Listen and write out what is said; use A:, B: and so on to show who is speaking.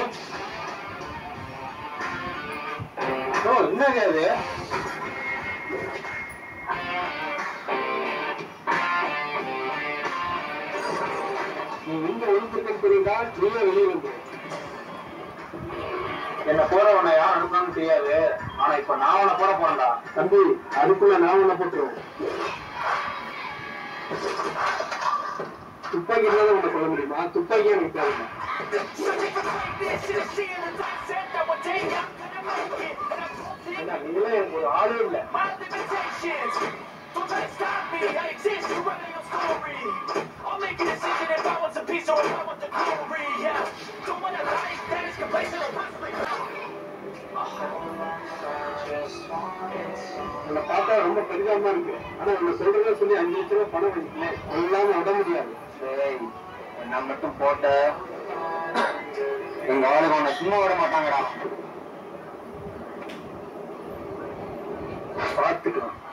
A: என்னங்க அது? நீ எங்க ஒழுங்கிருக்கன்னு தெரியுதா? நீயே வெளியே வந்து என்ன போற உன்னை யாரும் அனுப்பணும்னு தெரியாது. ஆனா இப்ப நான் உன்னை போட போறேன்டா. தம்பி, அதுக்குள்ள நான் உன்னை போட்டுருவேன். துப்பாக்கி இருந்தாலும் உன்னை சொல்ல முடியுமா? துப்பாக்கி எனக்கு தேவையா? நீங்களே எனக்கு ஒரு ஆளே இல்லை. உன்னை பார்த்தா ரொம்ப பெரிதாமா இருக்கு. ஆனா உன்னை சொல்றதா சொல்லி 5 லட்சம் ரூபாய் பணம் வாங்கிக்கல. இல்லாம விட முடியாது. நான் மட்டும் போட்ட எங்க ஆளுங்க உன்னை சும்மா விட மாட்டாங்கடா. பார்த்துக்கலாம்.